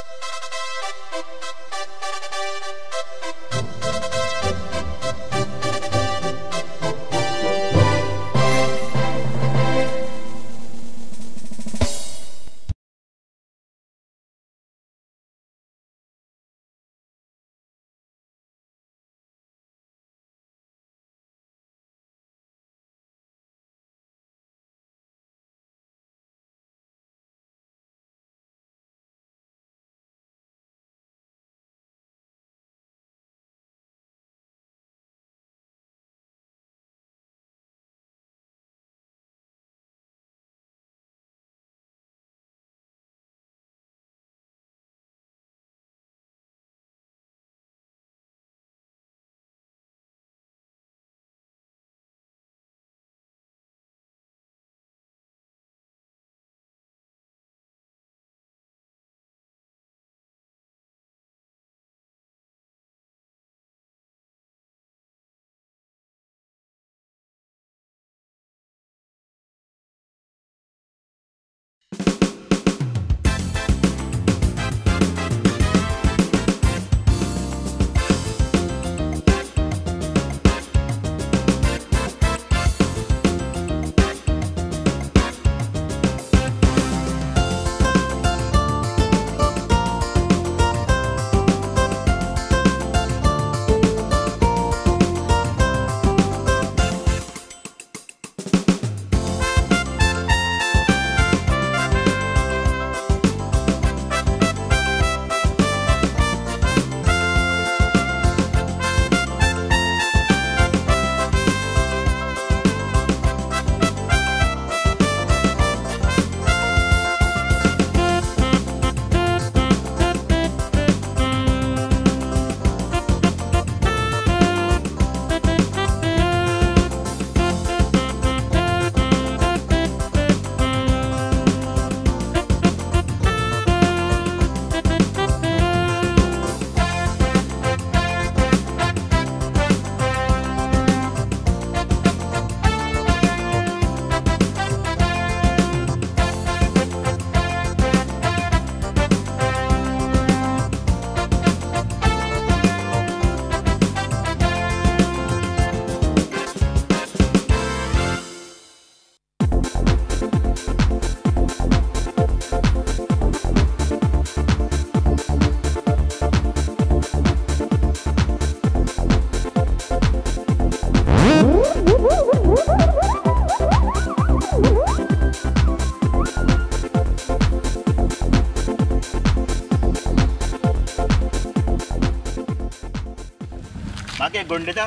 मागे गोंडेचा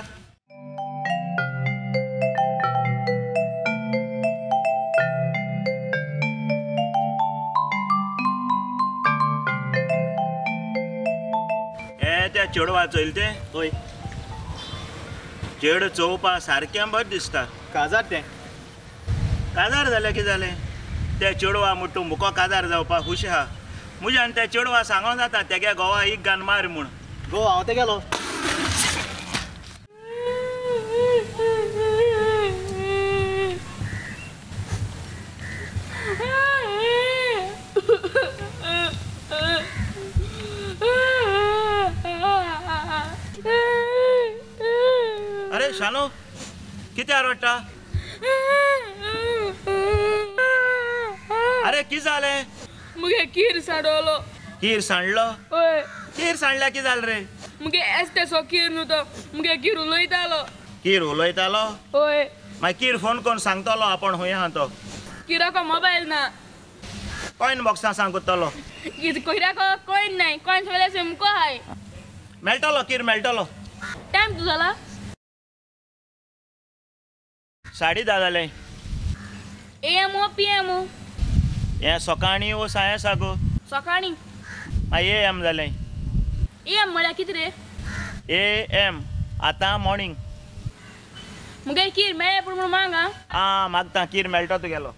त्या चेडवा चलते होय चेड चोवपा सारकें बरें दिसता काजार तें काजार जालें कितें जालें त्या चेडवा म्हणटा मुको काजार जावपाक खुशी आहा म्हज्यान त्या चेडवा सांगो जाता तेगे गोवा एक गान मार म्हूण गो हांव ते गेलो अरे शानू किती आरडटा अरे कितें जालें मुगे कीर सांडलो कीर सांडलो ओय कीर सांडल्या कितें जालें रे मुगे एस्तेसो कीर न्हू तो मुगे कीर उलयतालो कीर उलयतालो ओय मागीर कीर फोन करून सांगतलो आपण खंय आहा तो किराको मोबायल ना कॉइन बॉक्सां सांगतलो किराको कॉइन नाही कॉइन सगळे सिमको हाय मेळटलो कीर मेळटलो टाइम तू जाला 10:30 जालें AM ओ PM ओ हें सकाळीं वो सायंस गो सकाळी मागीर AM जालें AM म्हळ्यार कितें रे AM आतां मॉर्निंग मुगे कीर मेळ्ळे पूण म्हूण मांगा आं मागता कीर मेळटो तुगेलो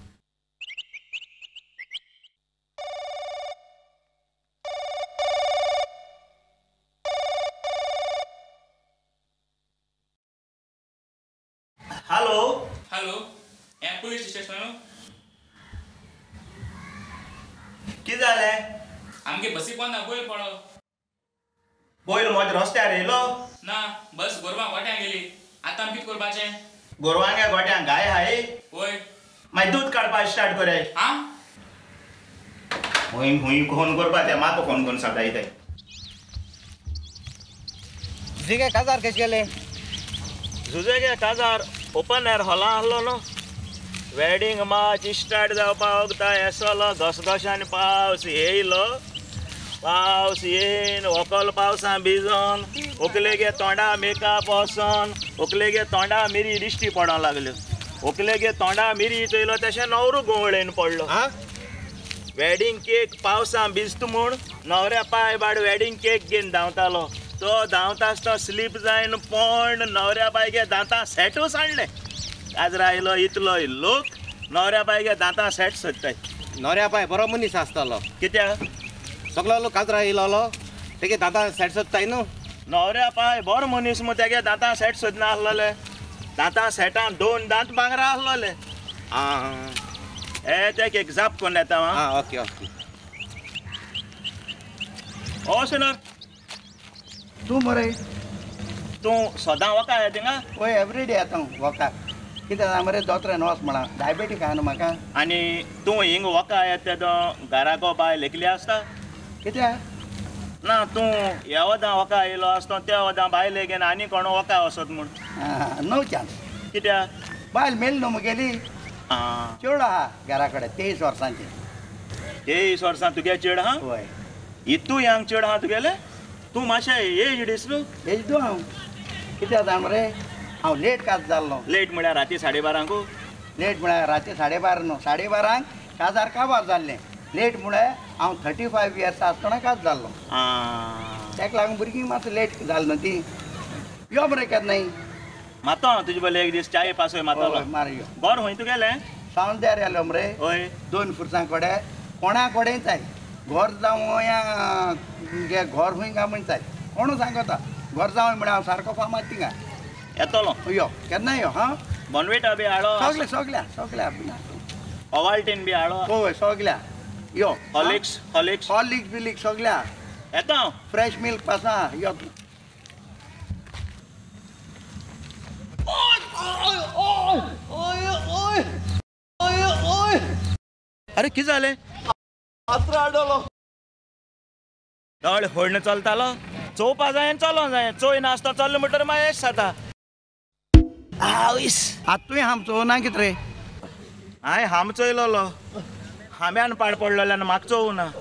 हॅलो हॅलो हें पुलीस स्टेशन कितें जालें आमगे बसी कोण बोयल पडो बैल मज रस्त्यार येयलो ना बस गोरवां गोट्यां गेली आतां कित करपाचें गोरवांगे गोट्यांक गाय हाय वय मागीर दूध काडपाक स्टार्ट करूया हा हुंय हुंय फोन करपा ते म्हाका फोन करून सांगता येताय तुझे काजार कशे गेले झुजेगे काजार ओपन एअर हॉला आहलो न्हू वेडिंग माच स्टार्ट जावपाक वगता येसलो घसघशान पावस येयलो पावस येन व्हंकल पावसा भिजोन व्हंकलेगे तोंडा मेकअप वोसोन व्हंकलेगे तोंडा मिरी दिश्टी पडोंक लागल्यो व्हंकलेगे तोंडा मिरी चोयलो तशें न्हवरो गोवळेन पडलो वेडिंग केक पावसा भिजता म्हूण न्हवऱ्या पांय भाड वेडिंग केक घेवन धांवतालो तो धांवता आसतना स्लीप जायन पण न्हवऱ्या बायगे दांतां सेटूच हाडले काजरा आयलो इतलो लोक न्हवऱ्या बायगे दांतां सेट सोदताय नवऱ्या पाय बरो मनीस आसतालो कित्याक सगलो लोक काजरा येयलो तेगे दादा सेट सोदताय न्हू न्हवऱ्या पाय बरो मनीस मग तेगे दांतां सेट सोदना आसलोले दांतां सेटान 2 दांत भांगरा आसलोले आं हे तेक एक जाप कोन्न येता हांव ओके ओके ओ सुनर तूं मरे तूं सदां वका हे थिंगा पळय एवरीडे येता वॉकाक कितें जाता मरे दोतोरान वच म्हणा डायबेटीक आहा न्हू म्हाका आनी तूं हिंग वका येता तो घराको बायल एकली आसता कित्याक ना तूं ह्या वदां वका येयलो आसतो त्या वदां बायले घेवन आनी कोण वका वसत म्हूण नो चान्स कित्याक बायल मेली न्हू मुगेली आं चेडूं आहा घरा कडेन 23 वर्सांची 23 वर्सां तुगे चेड आहा हय इतू यंग चेड आहा तुगेले तूं मातशें एज दीस न्हू हेज तूं हांव कित्याक जाता मरे हांव लेट काज जाल्लो लेट म्हळ्यार राती 12:30 लेट म्हळ्यार राती 12:30 न्हू 12:30 काजार काबार जाल्लें लेट म्हळ्यार हांव 35 इयर्स आसतना काज जाल्लो ताका लागून भुरगीं मातसो लेट जाल न्हू ती यो मरे केन्ना नाही मातो हांव तुजे बोले एक दीस चाये पासोय मातलो मार यो बरो हूंय तुगेलें सावन द्यार येलो मरे हय 2 फुरसां कोडे कोणा कोडेयताय घर जावं या घर हूंय गा म्हणटाय कोण सांगता घर जावं म्हळ्यार हांव सारको फामाद थिंगा येतलो यो केन्ना यो हां बोनवेटा बी हाडो सगल्या ओवाल्टीन बी हाडो हय सगल्या यो हॉलिक्स हॉलिक्स बिलीक सगल्या येता हांव फ्रेश मिल्क पासा यो अरे कितें जालें दोळे फोडणें चलतालो चोवपा जाय आनी चलोंक जाय चोय नासता चल्लो म्हणटरी मागीर एश जाता आवयस आतां तुवें आमचो ना कितें रे हांवें हाम चोयलोलो हांब्यान पाड पडलोले आनी म्हाका चोवूं ना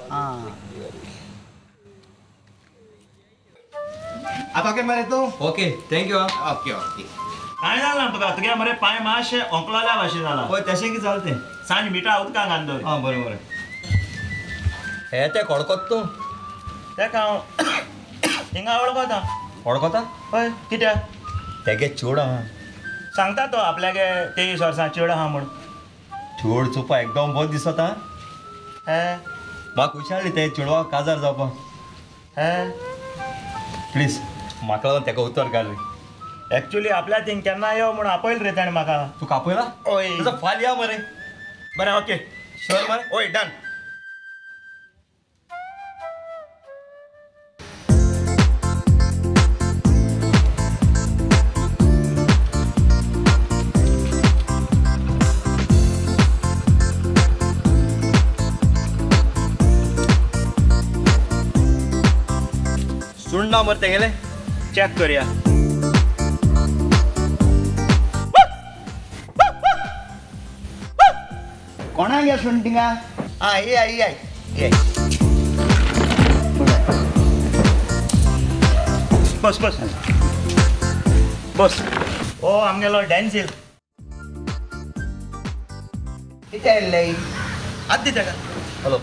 आतां ओके मरे तूं ओके थँक्यू ओके ओके कांय जालें ना तुका तुगे मरे पांय मातशें ओंकलोल्या भाशेन जाला पळय तशें कितें जालें तें सांज मिठा उदकां घालून आं बरें बरें हे तें कोडकोत तूं तेका हांव हिंगा वळखता कोडकोता हय कित्याक तेगे चेड आहा सांगता तो आपल्यागे 23 वर्सां चेड आहा म्हूण चेड चोवपा एकदम बरो दिसता हे म्हाका विचारली ते चेडवाक काजार जावपाक हे प्लीज म्हाका लागून तेका उतर घाल रे एक्चुली आपल्या थिंग केन्ना यो म्हूण आपयल रे ताणें म्हाका तूं कापयला ओय तुजो फाल या मरे बरें ओके शुअर मरे ओय डन सुण्णा मरे तेगेले चेक करया कोणाक या सुण थिंगा आं ये बस बस बस ओ आमगेलो डॅन्सील कितें येयल्ले आद दी तेका हॅलो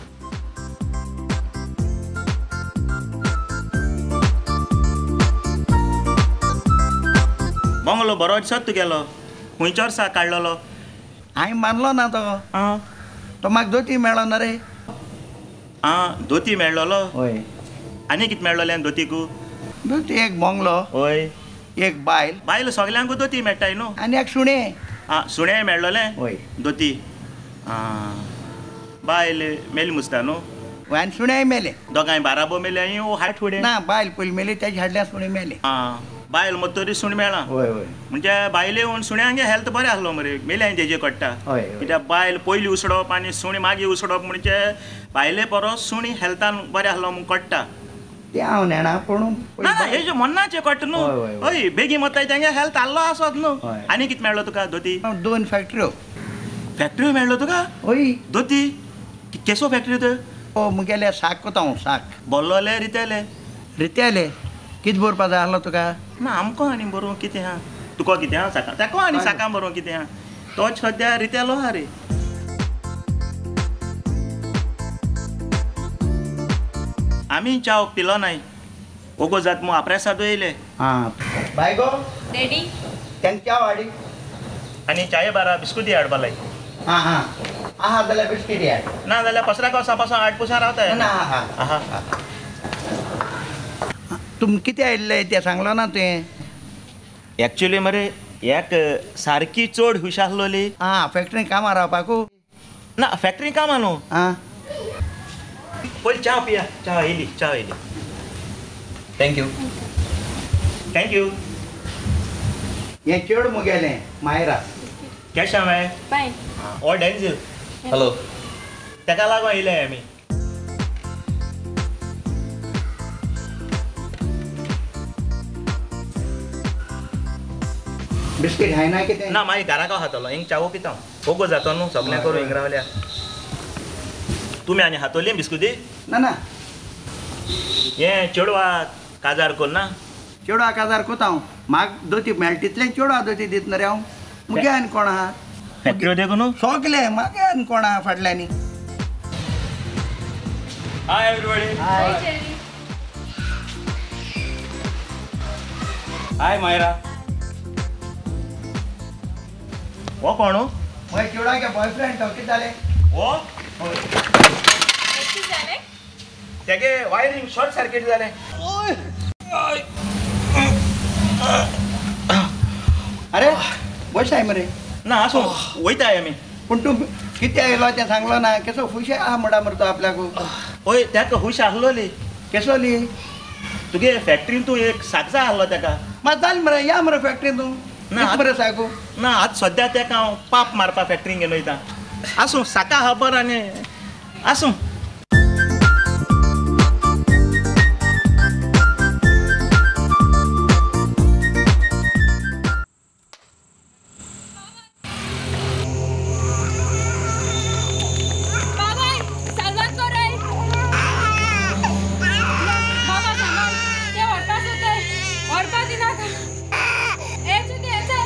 बंगलो बरो दिसत तुगेलो खंयच्या वर्सा काडलेलो हांवें मानलो ना तो आं तो म्हाका दोती मेळ्ळो ना रे आं धोती मेळ्ळलो हय आनी कितें मेळ्ळलें धोतीकू दोती एक बंगलो हय एक बायल बायल सगल्यांकू धोती मेळटाय न्हू आनी एक सुणे आं सुणें मेळ्ळलें हय धोती आं बायल मेली मुसता न्हू आनी सुणेय मेले दोगांय बाराबो मेले आनी हायट फुडें ना बायल पयली मेली तेजे हाडल्या सुणे मेले आं बायल मग तरी सुण मेळ्ळा हय हय म्हणजे बायले म्हूण सुण्यांगे हेल्थ बरें आसलो मरे मेले तेजे कट्टा हय कित्याक बायल पयली उसडप आनी सुणी मागीर उसडप म्हणजे बायले परस सुणी हेल्थान बरें आसलो म्हूण कट्टा ते हांव नेणा पूण ना ना हेजे मन्नाचे कट्ट न्हू हय, हय, हय बेगीन वता तेंगे हेल्थ आसलो आसत न्हू हय. आनी कितें मेळ्ळो तुका धोती 2 फॅक्टऱ्यो फॅक्टरी मेळ्ळो तुका हय धोती केसो फॅक्टरी तर ओ मुगेले साक कोता हांव साक बोल्लोले रितेले रितेले कितें बरपा जाय आसलो तुका ना आमकां आनी बरोवंक कितें आहा तुका कितें आहा साका तेका आनी साकां बरोवंक कितें आहा तोच सद्या रितेलो आहा रे आमी चाव पिलो नाय ओगो जात मग आप्रेसाद येयले हां बाय गो डॅडी तेंक च्या वाडी आनी चाये बारा बिस्कुटी हाडपा लाय हां हां आहा जाल्यार बिस्कीट हाड ना जाल्यार पसऱ्याक वसा पासून 8 पुसा रावता ना आहा आहा तुम कितें आयिल्ले तें सांगलो ना तुवें एक्चुली मरे एक सारकी चड हुश आसलोली हां फॅक्टरीन कामां रावपाकू ना फॅक्टरी कामा न्हू हां पयली च्या पिया च्या येयली थँक्यू थँक्यू हें चेड मुगेलें मायरा कॅशा माय बाय ओ डॅन्झील हॅलो तेका लागून येयले आमी बिस्कीट हाय ना कितें ना मागीर घरा गांव खातलो हिंग चावो पिता ओगो जातो न्हू सगळें करून हिंग रावल्या तुमी आनी हातोली बिस्कुटी ना ना हें चेडवा काजार कोर ना चेडवा काजार कोता हांव म्हाक दोती मेळटा तितलें चेडवा दोती दित न्ही रे हांव मुगे आनी कोण आहा फॅक्टरी देखून न्हू सोगले म्हागे आनी कोण आहा फाटल्यानी हाय एवरीबॉडी हाय मायरा हो कोण म्हजे चेडवागे बॉयफ्रेंड तो कितें जालें हो तेगे वायरींग शॉर्ट सर्किट जालें अरे बसाय मरे ना आसूं वयताय आमी पूण तूं कितें आयलो तें सांगलो ना केसो खुशी आहा म्हणटा मरे तो आपल्याक पळय तेका हुश आसलोली केसो ली तुगे फॅक्टरीन तूं एक सागजा आसलो तेका मात जालें मरे या मरे फॅक्टरीन तूं ना, ना मरे साकू ना आतां सद्या तेका हांव पाप मारपा फॅक्टरीन घेवन वयता आसूं साका खबर आनी आसूं बाबाय सालवात कर रे बाबा सामान ते व्हरपाक सोदताय व्हरपाक दिनाका ए चुदी येताय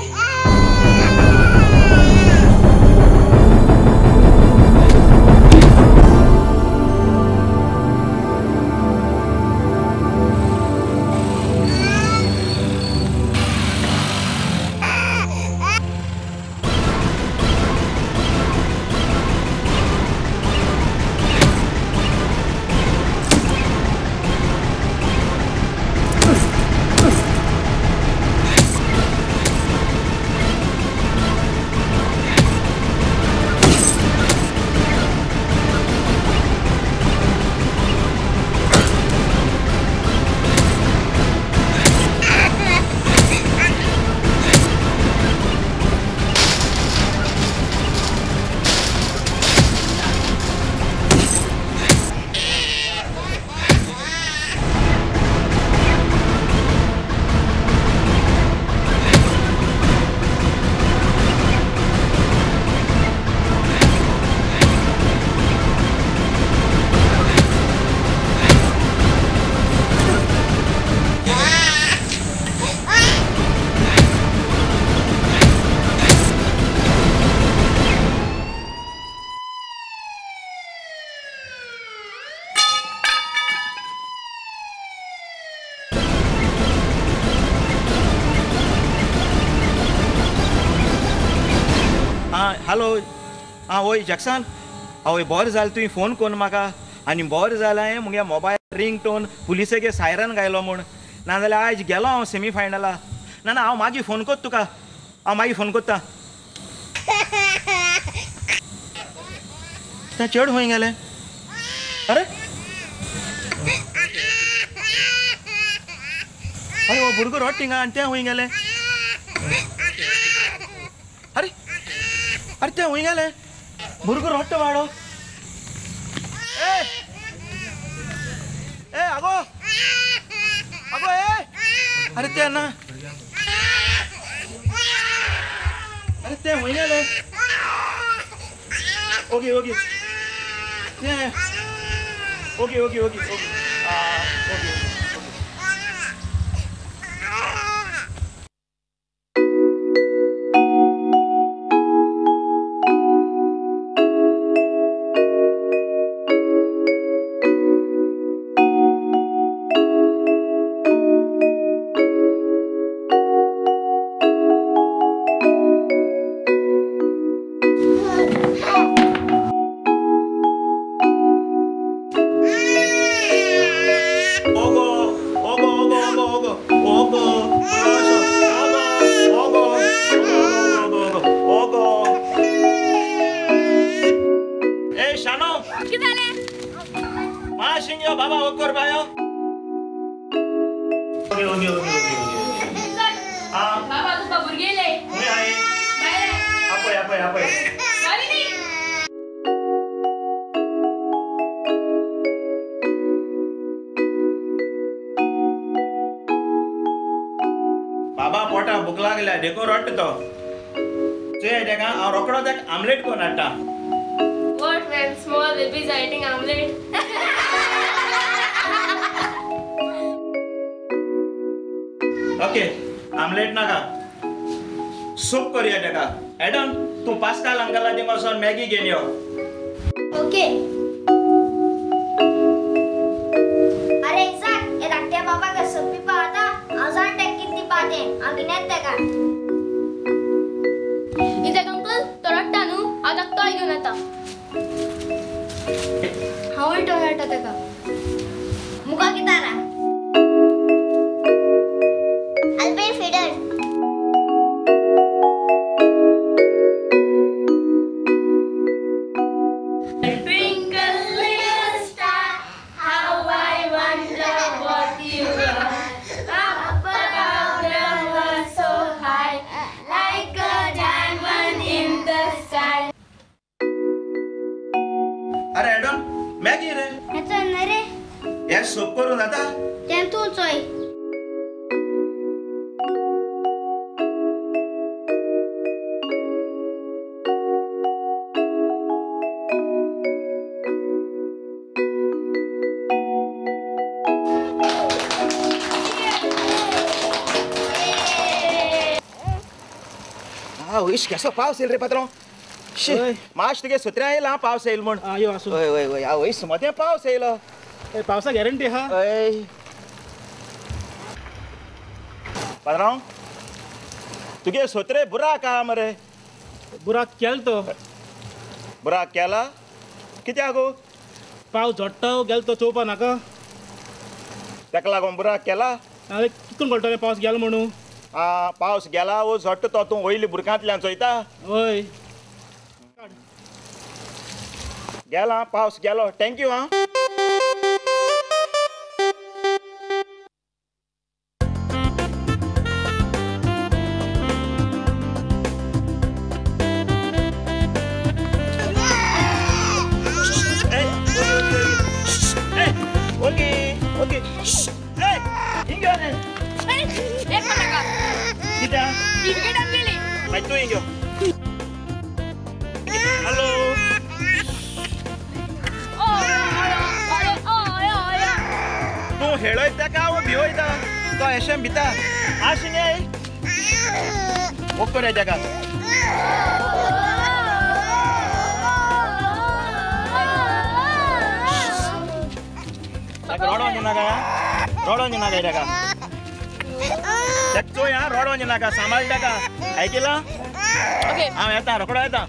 हॅलो आं वय जॅक्सन हय बरें जालें तुवें फोन कोन्न म्हाका आनी बरें जालें मुगे मोबायल रिंग टोन पुलिसेगे सायरन गायलो म्हूण नाजाल्यार आयज गेलो हांव सेमी फायनला ना ना हांव मागीर फोन कोत्ता तुका हांव मागीर फोन कोत्ता तें चेड खंय गेलें अरे अरे वो भुरगो रॉट थिंगा आनी तें हूंय गेलें अरे अरे तें हूंय गेलें भुरगो रॉट वाडो ए आगो आगो अरे तें ना अरे तें हूंय गेलें ओके ओके तें okay okay okay okay okay बाबा वो कर भायो ओके ओके ओके ओके हां बाबा तुका भुरगेले मी आहे आपय आपय आपय गाडी नी बाबा पोटा भूक लागल्या देखो रट्ट तो जे तेका हांव रोकडो तेक आमलेट कोण हाडटा What when small babies are eating omelette? Okay omelette नाका सूप करूया तेका एडम तू पास्ता अंकला थिंगासोन मॅगी घेवन यो ओके अरे इसाक ए धाकट्या बाबाक सोपी पाहता हांव जाणटे कितली पाहते हांव गिन्यात तेका इथे अंकल तो रट्टा न्हू हांव ताका तोय घेवन येता हांवूय तोय हाडटा तेका मुका कितारा I'll be feeder. Twinkle little star, how I wonder what you are. Up above the world so high, like a diamond in the sky. अरे एडम मॅगी रे हेचो नरे हे सूप करून जाता तें तूं चोय इश कसो पावस येईल रे पात्रो माश तुगे सुत्र्या येयला पावस येईल म्हण यो आसू वय वय वय आवय सुमते पावस येयलो पावसा गॅरंटी हा अय पात्रांव तुगे सोत्रे बुराक आहा मरे बुराक केल तो बुराक केला कित्याक गो पावस झोडटा गेल तो चोवपा नाका ताका लागून बुराक केला हांवें कितून कळटलें पावस गेलो म्हणून पावस गेला वो झोडटा तो तूं वयली बुरकांतल्यान चोयता हय गेला पावस गेलो थँक्यू आं ओके ओके हिंगा रे एक नाका कित्या विकेट आमलेली मागीर तूं हिंगो हॅलो तूं हेळोय ताका वो भिवयता तो एशें भिता आशिंगे ओक रे ताका ताका रोडोन नाका रोडोन नाका ताका ताका चोय आं रोडोन नाका सांबाळ ताका आयकिला ओके हांव येता रोकडो येता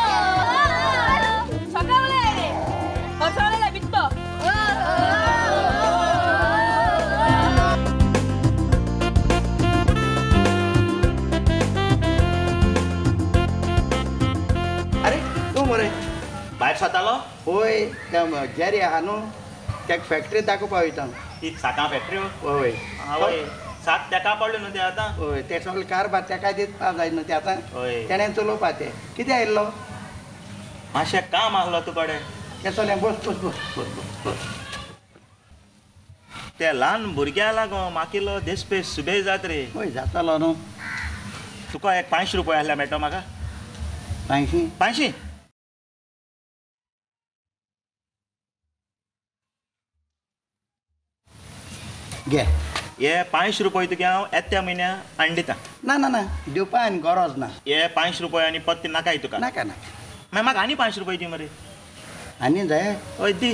सकाळले रे सकाळले बित्तो अरे तूं मरे भायर स्वतालो होय त्या जेरी आहा न्हू त्या फॅक्टरीत दाखोवपा वयता ती साकां फॅक्ट्री होय आवय सात तेका पडले न्हू ते आतां हय ते सगळे कारभार तेका दिवपा जाय न्हू ते आतां हय तेणें चलोवपा ते कितें आयिल्लो मातशें काम आसलो तुकडे ते चले बस बस बस बस बस बस ते ल्हान भुरग्या लागून म्हाकिलो देस्पेस सुबेज जात रे हय जातालो न्हू तुका एक 500 रुपया आहल्यार मेळटो म्हाका 500 500 घे हे 500 रुपया तुगे हांव येत्या म्हयन्या आनी दितां ना ना ना दिवपा आनी गरज ना हे 500 रुपया आनी पत्ती नाकाय तुका नाका नाका मागीर म्हाका आनी 500 रुपया दी मरे आनी जाय हय दी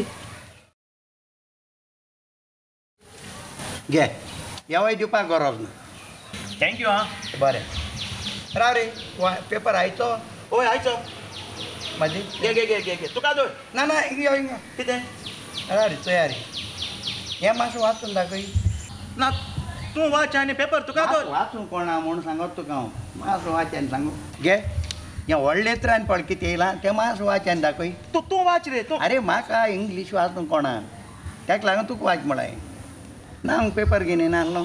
घे येवय दिवपाक गरज ना थँक्यू आं बरें राव रे पेपर आयचो हय आयचो म्हाजी घे घे घे घे घे तुका दोड ना ना यो हिंगा कितें राव रे तयारी हें मातशें वाचून दाखय ना तूं वाच आनी पेपर तुका दोड वाचून कोणा म्हूण सांगत तुका हांव मातसो वाच आनी सांगू घे हें व्हडले तरान पळ कितें येयलां तें मातसो वाच आनी दाखय तूं वाच रे तूं अरे म्हाका इंग्लीश वाचूंक कोणा ताका लागून तुका वाच म्हळाय ना हांव पेपर घेवन येना आहलो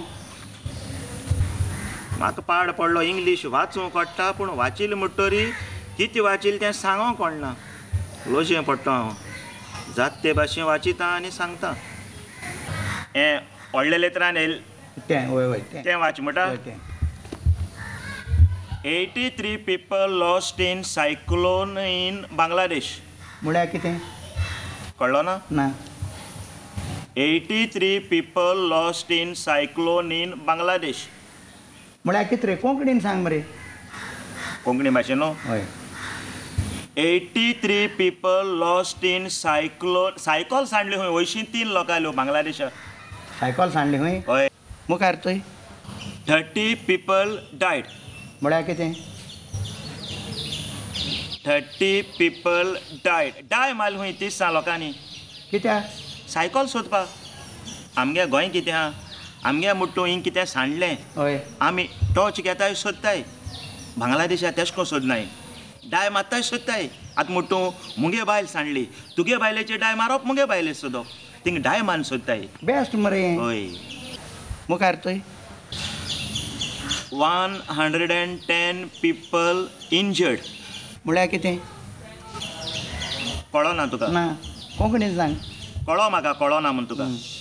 म्हाका पाड पडलो इंग्लीश वाचूंक कळटा पूण वाचिल्लें म्हणटरी कितें वाचिल्लें तें सांगोंक कळना लोशें पडटा हांव जात ते भाशेन वाचिता आनी सांगता हें व्हडले लेतरान येयलें तें वय वय तें तें वाच म्हणटा हय, तें 83 people lost in cyclone in Bangladesh म्हळ्यार कितें कळ्ळो ना ना 83 people lost in cyclone in Bangladesh म्हळ्यार कितें रे कोंकणीन सांग मरे कोंकणी भाशेन न्हू हय 83 people lost in cyclone cycle सांडली खंय अंयशीं 3 लोकां आयल्यो बांगलादेशाक सायकल सांडली खंय हय मुखार चोय 30 people died म्हळ्यार कितें 30 people died डाय मारली खंय 30 लोकांनी कित्याक सायकल सोदपाक आमगे गोंय कितें आहा आमगे मुट्टू हिंग कितें सांडलें हय आमी टॉर्च घेताय सोदताय बांगलादेशाक तेश कोन सोदनाय डाय मारताय सोदताय आतां मुट्टू मुगे बायल सांडली तुगे बायलेचे डाय मारप मुगे बायले सोदप थिंग डाय मान सोदताय बेस्ट मरे हय मुखार चोय 110 people injured म्हळ्यार कितें कळो ना तुका ना कोंकणीन सांग कळो म्हाका कळो ना म्हण तुका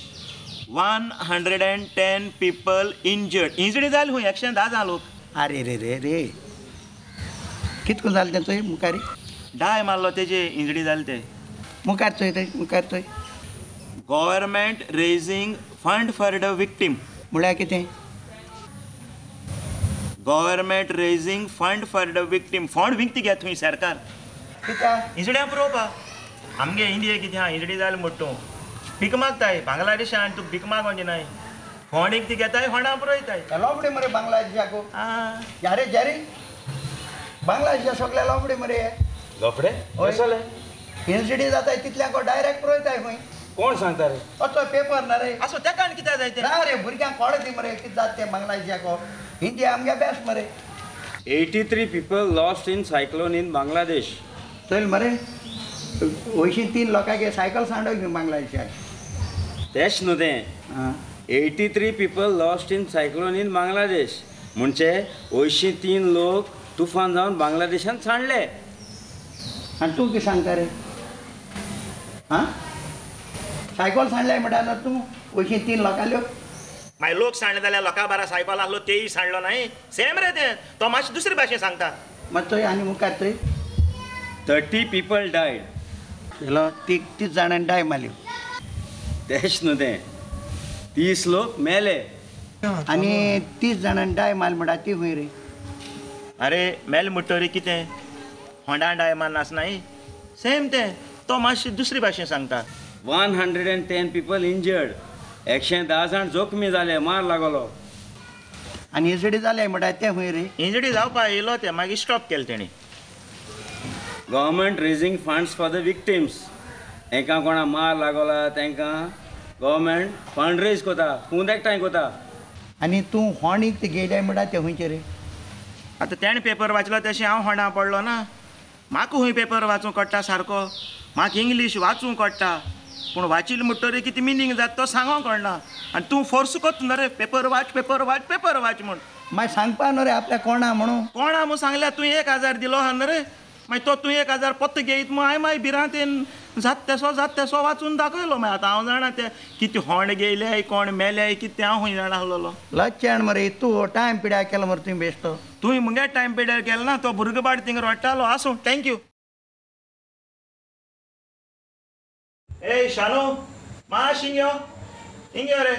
110 people injured जाले खंय 110 जाण लोक अरे रे रे रे कितको जालें तें चोय मुखारी डाय मारलो तेजे इंजरी जाले ते मुखार चोय थंय मुखार चोय government raising fund for the victim म्हळ्यार कितें government raising fund for the victim fund विकती घेत थंय सरकार कित्याक इंजड्या पुरोवपाक आमगे इंडिये कितें आहा इंजडी जाले म्हणटू भीक मागताय बांगलादेशान तूं भीक मागोंचे नाय फंड विकती घेताय फंडा पुरोयताय लोबडे मरे बांगलादेशाक आं यारे जारे बांगलादेशा सगळे लोबडे मरे गफडे हय इन्सिडी जाताय तितल्याक डायरेक्ट पुरोयताय खंय कोण सांगता रे असो पेपर ना रे असो तेका आनी कितें जाय तें ना रे भुरग्यांक कळ्ळें ती मरे कितें जाता तें बांगलादेशाक हिंदी आमगे बेस्ट मरे 83 people lost in cyclone in Bangladesh. चल मरे 3 लोकांक सायकल सांडोक न्ही बांगलादेशाक तेच न्हू तें आं 83 people lost in cyclone in Bangladesh. म्हणजे 3 लोक तुफान जावन बांगलादेशान सांडले. आनी तूं कितें सांगता रे आं सायकल सांडल्याय म्हणटा तूं 3 लोकांल्यो मागीर लोक सांडले जाल्यार लोकां बारा सायकल आसलो तेय सांडलो नाही सेम रे तें तो मातशें दुसरे भाशेन सांगता मात चोय आनी मुखार चोय 30 people died. चलो 30 जाणांनी डाय मारल्यो तेच न्हू तें 30 लोक मेले. आनी 30 जाणांनी डाय मारल म्हणटा ती खंय रे अरे मेल म्हणटरी कितें होंडा डाय मान आसनाय सेम तें तो मातशें दुसरी भाशेन सांगता 110 people injured. 110 जाण जोखमी जाले मार लागलो. आनी इन्सिडी जाले म्हणटा तें खंय रे इंजडी जावपा येयलो ते मागीर स्टॉप केलें तेणी government raising funds for the victims. एका कोणा मार लागला तांकां गव्हर्मेंट फंड रेज कोता पूण एकठांय कोता. आनी तूं होंडीक ते गेले म्हणटा तें खंयचे रे आतां तेणें पेपर वाचलो तशें हांव होंडा पडलो ना म्हाका खंय पेपर वाचूंक कळटा सारको म्हाका इंग्लीश वाचूंक कळटा पूण वाचिल्लो म्हणटरी कितें मिनींग जाता तो सांगोंक कळना आनी तूं फोर्स कोत न्हू रे पेपर वाच म्हूण मागीर सांगपा न्हू रे आपल्या कोणा म्हणून कोणा म्हूण सांगल्या तुवें 1000 दिलो हा न्हू रे मागीर तो तुवें 1000 पत्त घेयत म्हूण हांवें मागीर भिरांतेन जात तेसो वाचून दाखयलो मागीर आतां हांव जाणा ते कितें होंड गेले कोण मेले कितें हांव खंय जाणा आसलोलो लच्छाण मरे तूं टायम पिड्यार केलो मरे तुवें बेश्टो तुवें मुगे टायम पिड्यार केलो ना तो भुरगो बाड थिंगा रडटालो आसूं थँक्यू ए शानू माश हिंग यो रे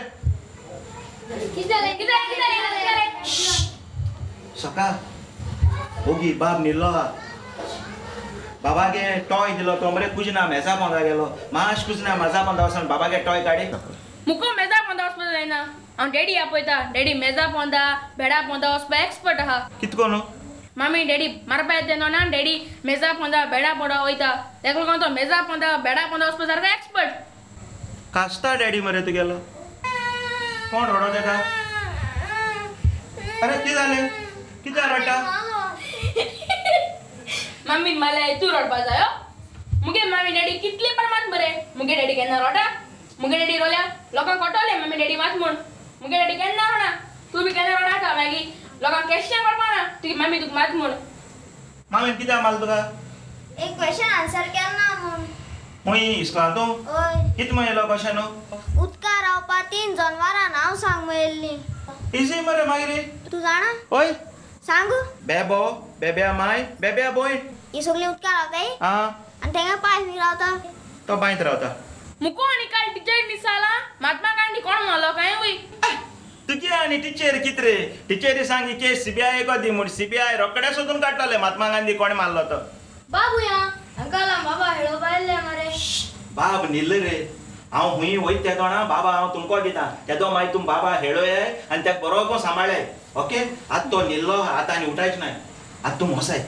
सकाळ होगी बाब न्हिदलो हा बाबागे टॉय दिलो तो मरे कुजना मेजा पोंदा गेलो माश कुजना मेजा पोंदा वचून बाबागे टॉय काडी मुको मेजा पोंदा वचपा जायना हांव डॅडी आपयता डॅडी मेजा पोंदा बेडा पोंदा वचपा एक्सपर्ट आहा कितको न्हू मामी डॅडी मारपा येता ना डॅडी मेजा पोंदा बेडा पोंदा वयता तेका लागून तो मेजा पोंदा बेडा पोंदा वचपा सारको एक्सपर्ट कास्ता डॅडी मरे तुगेलो कोण रडो तेका अरे कितें जालें कित्याक रडटा मम्मी मला तू रडपा जायो मुगे मम्मी डॅडी कितले पण मात बरे मुगे डॅडी केन्ना रडा मुगे डॅडी रोल्या लोकांक कटोले मम्मी डॅडी मात म्हूण मुगे डॅडी केन्ना रडा तू बी केन्ना रडाटा मागीर लोकांक क्वेश्चन करपा ना तुजी मम्मी तुका मात म्हूण मामीन कित्याक मारलो तुका एक क्वेश्चन आन्सर केन्ना म्हूण खूंय इस्कॉलांतू ओय कितें म्हणलो क्वेश्चन उदका रावपा 3 जनवारां नांव सांग मेळिल्लीं इजी मरे मागीर तूं जाणा ओय सांगू बेबो बेब्या माय बेब्या बोय ही सगळीं उदका रावताय आं आनी तेंगा पांय खंय रावता तो बांयत रावता मुको आनी काल टिचर दिसाला महात्मा गांधी कोण म्हणलो काय वय तुगे आनी टिचर कितें रे टिचरी सांग केस सीबीआय को दी म्हूण सीबीआय रोखडे सोदून काडटले महात्मा गांधी कोण मारलो तो बाबूया अंकल बाबा हेळो बायले मरे बाब न्हिल्ल रे हांव खूंय वयत ते दोणा बाबा हांव तुमको दिता तेदो मागीर तुम बाबा हेळोय आनी तेका बरोबर सांबाळय ओके आतां तो न्हिल्लो आतां आनी उठायच नाय आतां तूं मोसाय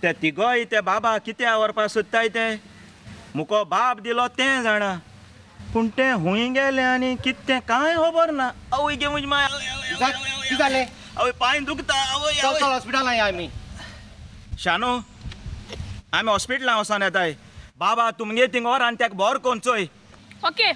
ते तिगोय ते बाबा कित्या व्हरपा सोदताय ते मुको बाप दिलो तें जाणा पूण तें हुंय गेलें आनी कितें कांय खबर ना आवय गे म्हजी माय कितें जालें आवय पांय दुखता आवय चल चल हॉस्पिटलान या आमी शानू आमी हॉस्पिटलां वचोन येताय बाबा तुमगे थिंग व्हर आनी तेका बोर कोन्न चोय ओके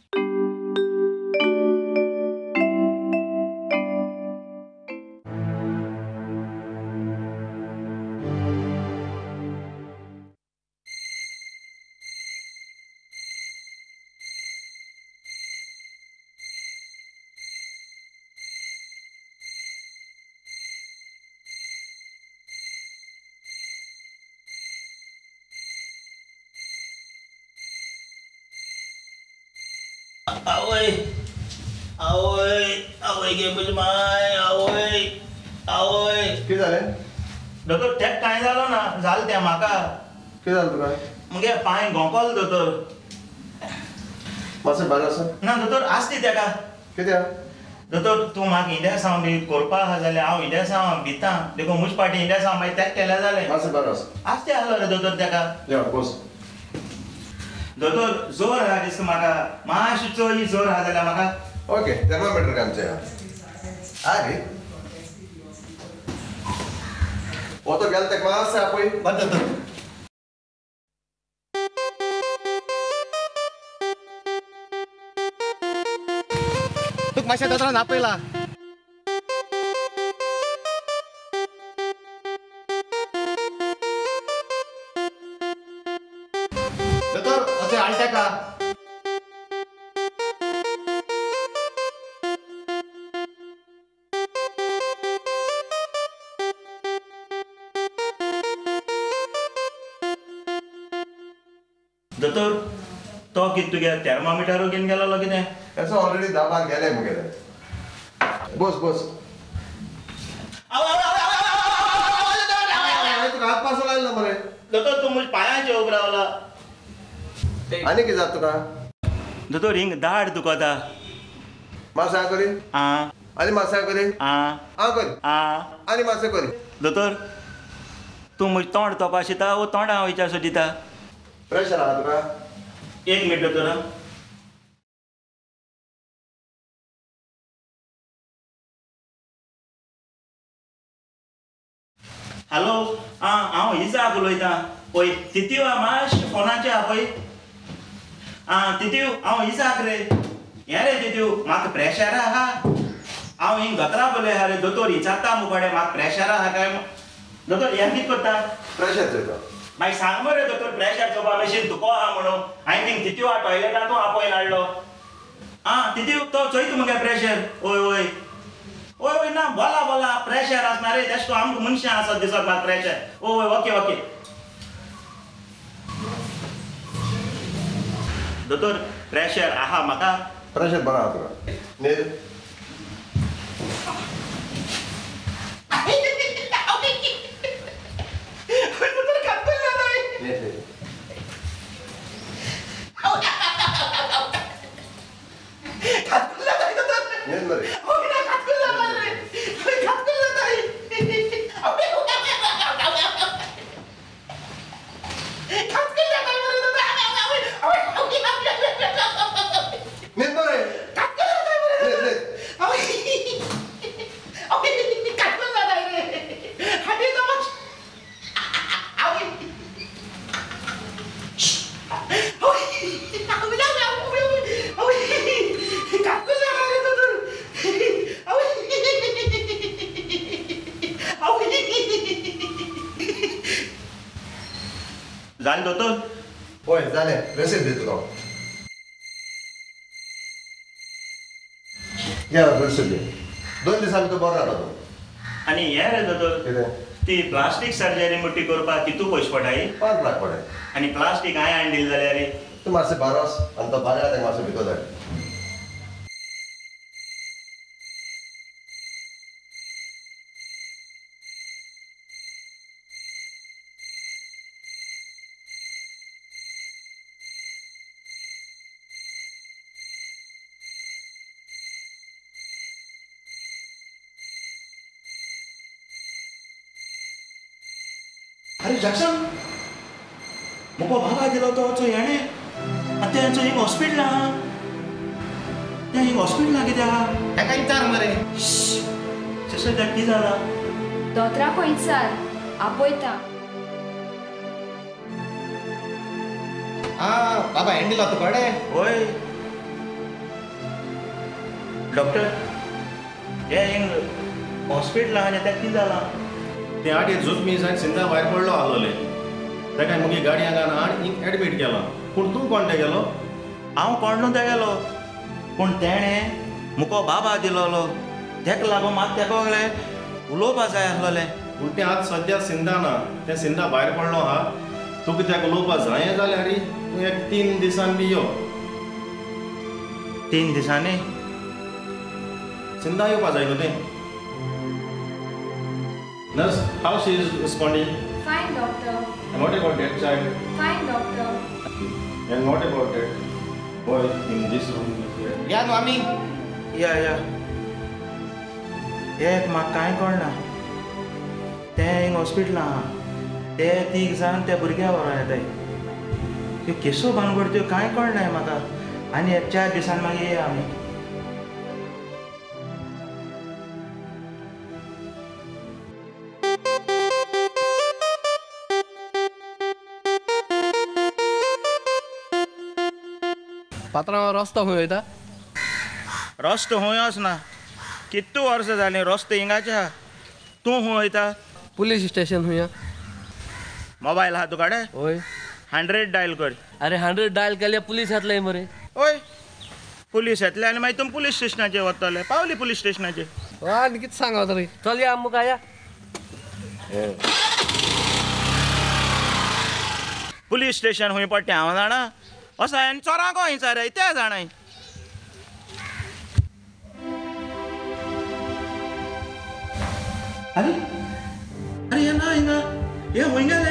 आवय आवय आवय गे म्हजी माय आवय आवय कितें जालें दोतोर तेक कांय जालो ना जालें तें म्हाका कितें जालें तुका मुगे पांय गोंकोल दोतोर मातशें बरें आसा ना दोतोर आसती तेका कित्याक दोतोर तूं म्हाका इंडेसांव बी करपा आहा जाल्यार हांव इंडेसांव भितां देखून मुज पाटी इंडेसांव मागीर तेक केलें जालें मातशें बरें आसा आसती आहलो रे दोतोर तेका या बस दोतोर जोर आहा दिसता म्हाका मातशी चोय जोर आहा जाल्यार म्हाका ओके थर्मामीटर काय आमचें आहा रे हो तो गेलो तेका मातशें आपय बरें दोतोर तुका मातशें दोतोरान आपयला दोतोर अशें हाड तेका दोतोर तो कितें तुगे थर्मामिटर घेवन गेलो कितें एसो ऑलरेडी दाबार गेले मुगेले बस बस तुका हात पासो लायलो मरे दोतोर तूं म्हज्या पांयाचेर उबो रावला आनी कितें जाता तुका दोतोर हिंग दाड दुखता मातशें हांव करी आं आनी मातशें हांव करी आं हांव करी आं आनी मातशें करी दोतोर तूं म्हजें तोंड तपाशिता वो तोंड हांव विचार सोदिता प्रेशर आहा तुका एक मिनट दोतोर हॅलो आं हांव इजाक उलयतां पळय तितीव मातशें फोनाचेर आहा पळय आं तितीव हांव इजाक रे हें रे तितीव म्हाका प्रेशर आहा हांव हिंग दोतोरा बलय आहा रे दोतोर विचारता मुगोडे म्हाका प्रेशर आहा काय दोतोर हें कितें करता प्रेशर चोयता मागीर सांग मरे दोतोर प्रेशर चोवपा मशीन दुखो आहा म्हणून हांवें थिंग तितीव टॉयलेटांतू आपयन हाडलो आं तितीव तो चोयता मगे प्रेशर ओय ओय ओय ओय ना बोला बोला प्रेशर आसना रे तेश कोन आमकां मनशां आसत दिसत म्हाका प्रेशर ओय ओके ओके दोतोर प्रेशर आहा म्हाका प्रेशर बरो आहा तुका नील नील मरे नील मरे जालें दोतोर होय जालें रेसिप्ट दिता तुका या रेसिप्ट दी 2 दिसांनी तो बरो जाता तो आनी हें रे दोतोर कितें ती प्लास्टीक सर्जरी मोठी करपाक कितू पयशे पडटाय 5 लाख पडे आनी प्लास्टीक हांवें हाडील जाल्यार रे तूं मातशें बारोस आनी तो बाजार तेका मातसो भितर धाड अरे जॅक्सन मुको बाबा दिलो तो वचो येणे आनी तेंचो हिंग हॉस्पिटल आहा तें हिंग हॉस्पिटला कितें आहा ताका विचार मरे तशें तें कितें जाला दोतराको विचार आपयता बाबा हँडल होतो कडे होय डॉक्टर हे हिंग हॉस्पिटला आनी तें कितें जाला ते आठ जोखमी जायन सिंधा भायर पडलो आसलोले ताका मुगे गाडी हांगा हाड हिंग एडमीट केलो पूण तूं कोणटे गेलो हांव कोण ते गेलो पूण तेणें मुको बाबा दिलोलो तेका लागून मात तेका वेगळें उलोवपा जाय आसलोलें पूण तें आतां सद्या सिंधा ना तें सिंधा भायर पडलो आहा तुका तेका उलोवपा जाय जाल्यार तूं एक 3 दिसान बी यो 3 दिसांनी सिंधा येवपा जाय न्हू तें nurse how she is responding fine doctor and what about that child fine doctor and what about that boy in this room या न्हू आमी या एक म्हाका कांय कळना तें हिंग हॉस्पिटला आहा ते 3 जाण त्या भुरग्या व्हरोन येताय त्यो केसो भानगड त्यो कांय कळनाय म्हाका आनी 4 दिसान मागीर येया आमी पात्रांव रस्तो खंय वयता रस्तो खंय वचना कितू वर्सां जालीं रस्तो हिंगाचे आहा तूं खंय वयता पुलीस स्टेशन खंय मोबायल आहा तुकाडे होय 100 डायल कर अरे 100 डायल केल्या पुलीस येतले मरे होय पुलीस येतले आनी मागीर तुमी पुलीस स्टेशनाचेर वतले पावली पुलीस स्टेशनाचेर आनी कितें सांगता रे चल या मुका या पुलीस स्टेशन खंय पडटें हांव जाणा असो आनी चोरांक विचाराय ते जाणाय अरे अरे ये ना हिंगा ये खंय गेले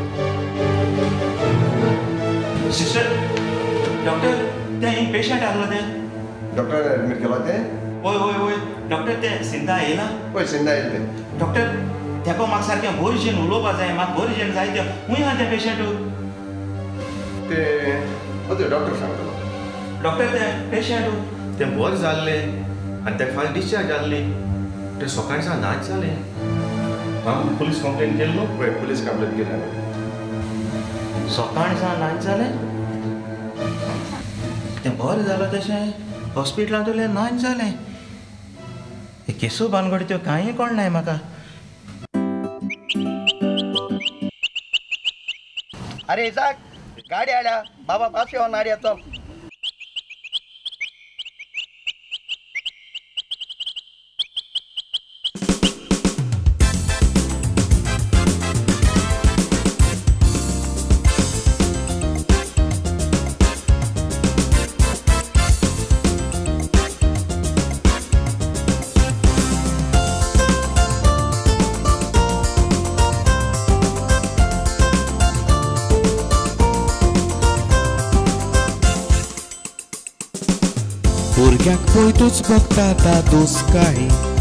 सिस्टर डॉक्टर ते हिंग पेशंट आसलो ते डॉक्टर एडमिट केला ते होय डॉक्टर ते सिंधा येयला होय सिंधा येयले डॉक्टर तेका म्हाका सारकें बोरशेन उलोवपा जाय म्हाका बोरशेन जाय ते खंय आहा ते पेशंट ते होते डॉक्टर सांगतो डॉक्टर ते पेशंट तें बरें जाल्लें आनी तेका फाल्यां डिस्चार्ज जाल्ली ते सकाळी सावन नाच जालें हांव पुलीस कंप्लेन केली न्हू होय पुलीस कंप्लेन केली सकाळी सावन नाच जालें तें बरें जालें तशें हॉस्पिटलांत उरलें नाच जालें हे केसो भानगड त्यो कांय कळनाय म्हाका अरे इसाक गाडी हाडा बाबा पास येवनार येतो भुरग्याक पळयतूच बघता दादोस काय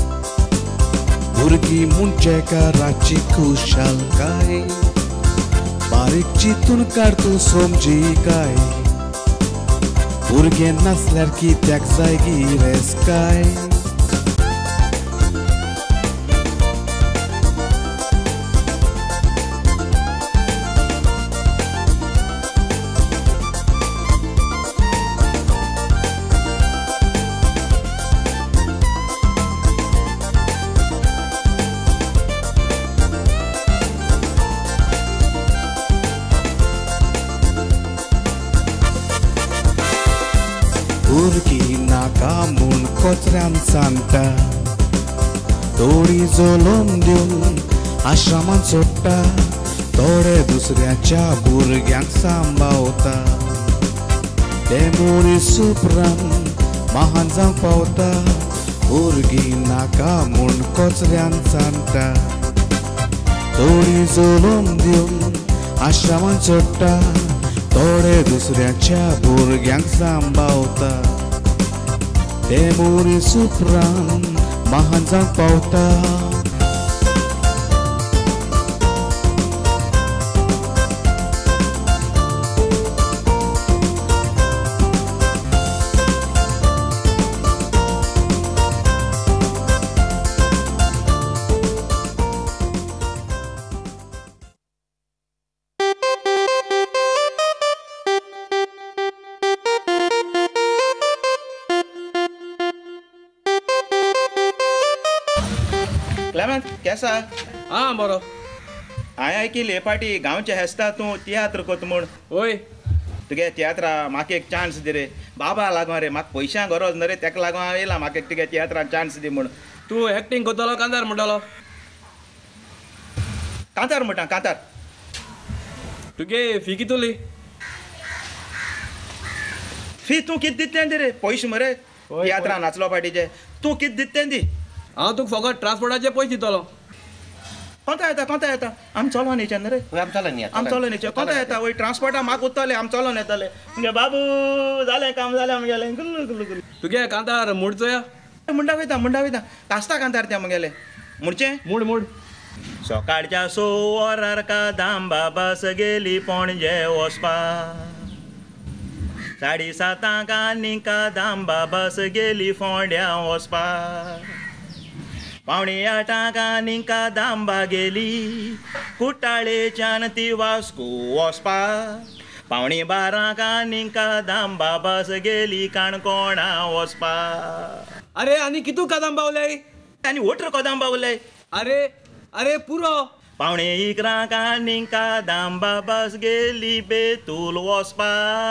भुरगीं मुंचेकाराची खुशालकाय बारीक चिंतून काडतू समजी काय भुरगें नासल्यार कित्याक जाय गिरेस काय भुरगीं नाका म्हूण कचऱ्यान सांडटा थोडी जळोवन दिवन आश्रमांत सोडटा थोडे दुसऱ्याच्या भुरग्यांक सांबाळटा ते मोरी उपरांत महान जावंक पावता भुरगीं नाका म्हूण कचऱ्यान सांडटा थोडी जळोवन दिवन आश्रमांत सोडटा थोडे दुसऱ्याच्या भुरग्यांक सांबाळटा ते मोरी उपरांत महान जावंक पावता सामंत केसा हां बरो हांवें आयकिल्ली हे फाटी गांवच्या हेस्ता तूं तियात्र कोत म्हूण होय तुगे तियात्रा म्हाका एक चान्स दी रे बाबा लागून रे म्हाका पयशां गरज न्हू रे तेका लागून हांव येयला म्हाका तुगे तियात्रान चान्स दी म्हूण तूं एक्टींग करतलो कांतार म्हणटलो कांतार म्हणटा कांतार तुगे फी कितली फी तूं कितें दितलें दी रे पयशे मरे तियात्रा नाचलो फाटीचे तूं कितें दितलें दी हांव तुका फकत ट्रान्सपोर्टाचे पयशे दितलो कोंता येता आमी चलोन येचे न्ही रे आम चला न्ही आमी चलोन येचे कोंता येता वय ट्रान्सपोर्टा म्हाका उत्तले आमी चलोन येतले म्हणजे बाबू जालें काम जालें आमगेलें गुल्लू गुल्लू गुल्लू तुगे कांतार मुडचो या मुंडा वयता कास्ता कांतार तें आमगेलें मुडचें मूड सकाळच्या 6 वरार कादांबा बस गेली पणजे वचपा 7:30 आनी कादांबा बस गेली फोंड्या वचपा 7:45 आनी कादांबा गेली कुट्टाळेच्यान ती वास्को वचपा 11:45 आनी कादांबा बस गेली काणकोणा वचपा अरे आनी कितू कादांबा उलय आनी वोटर कादांबा उलय अरे अरे पुरो 11:45 आनी कादांबा बस गेली बेतूल वचपा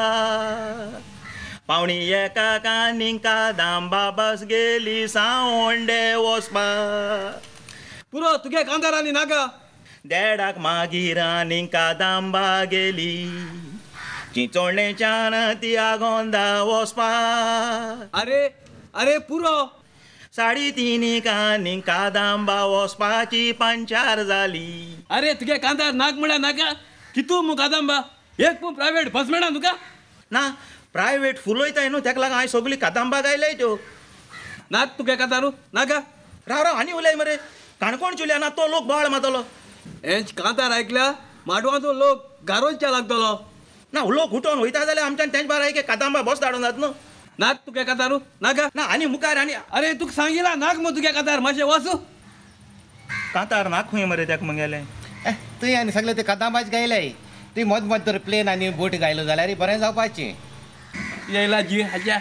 1:45 आनी कादांबा बस गेली सावंडे वचपा पुरो तुगे कांतार आनी नाका 1:30 मागीर आनी कादांबा गेली चिंचोणेच्यान ती आगोंदा वचपा अरे अरे पुरो 3:30 आनी कादांबा वचपाची पंचार जाली अरे तुगे कांतार नाक म्हणा नाका कितू मु कादांबा एक पूण प्रायवेट बस मेळना तुका ना प्रायवेट फुल वयताय न्हू तेका लागून हांवें सगळी कादांबा गायल्याय त्यो नाक तुगे कांतारू नाका राव आनी उलय मरे काणकोण चुल्या ना तो लोक बोवाळ मातलो हेंच कांतार आयकल्या माटवाचो लोक गारोच्या लागतलो ना लोक उठोन वयता जाल्यार आमच्यान तेंच बारा एक कादांबा बस धाडून जात न्हू नाक तुगे कांतारू नाका ना आनी मुखार आनी अरे तुका सांगिला नाक मग तुगे कांतार मातशें वाचू कांतार नाक खंय मरे तेका मंगेलें तुवें आनी सगळे ते कदांबाच गायले तुवें मद मद तर प्लेन आनी बोट गायलो जाल्यार बरें जावपाचें येयला जी हाज्या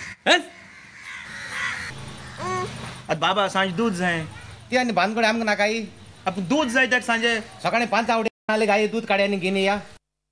आतां बाबा सांज दूद जाय ती आनी बांदकडे आमकां नाकाय आपूण दूद जाय तेका सांजे सकाळीं 5 आवडे नाले गाय दूध काडे आनी घेवन या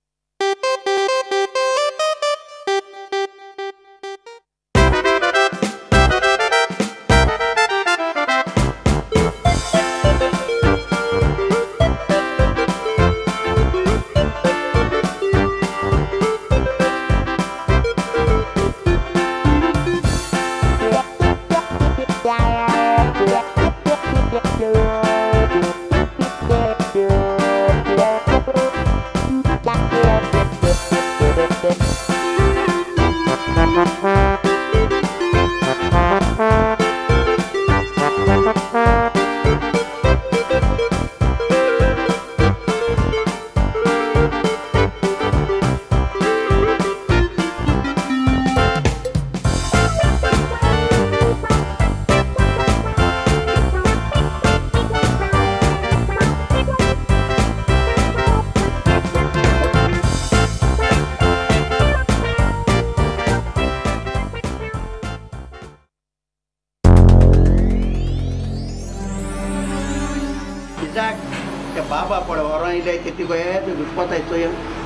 त्या बाबा पळय व्हरोन येयले ते गोंया घुसपताय चोय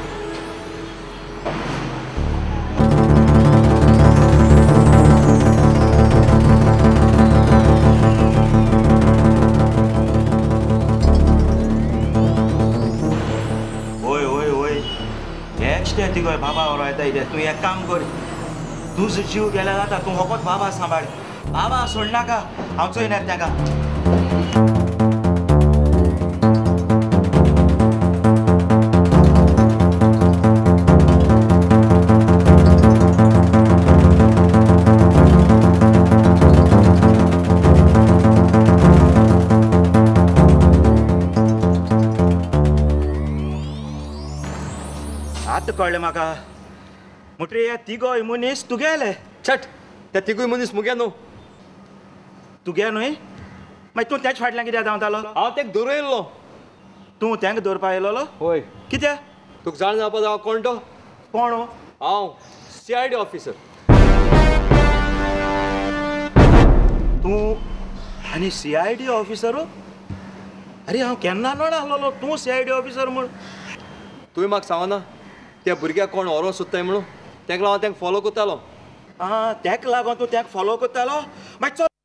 ओय ओय ओय हेच ते गोंय बाबा व्हरो येता इथे तूं एक काम कर तुजो जीव गेल्या जाता तूं होकोच बाबा सांबाळ बाबा सोड नाका हांव चोयनार तेका आतां कळ्ळें म्हाका मुटरी हे तिगोय मनीस तुगेले छट त्या तिगूय मनीस मुगे न्हू तुगे न्हय मागीर तूं तेच फाटल्यान कित्याक धांवतालो हांव तेका दवरयल्लो तूं तेंका दवरपा येयलो होय कित्याक तुका जाण जावपा जाय कोण तो कोण हांव CID ऑफिसर तूं आनी CID ऑफिसर अरे हांव केन्ना नड आसलोलो तूं CID ऑफिसर म्हूण. तुवें म्हाका सांगना त्या भुरग्याक कोण व्हरो सोदताय म्हणून ताका लागून तांकां फॉलो करतालो. ताका लागून तूं ताका फॉलो करतालो मागीर चल.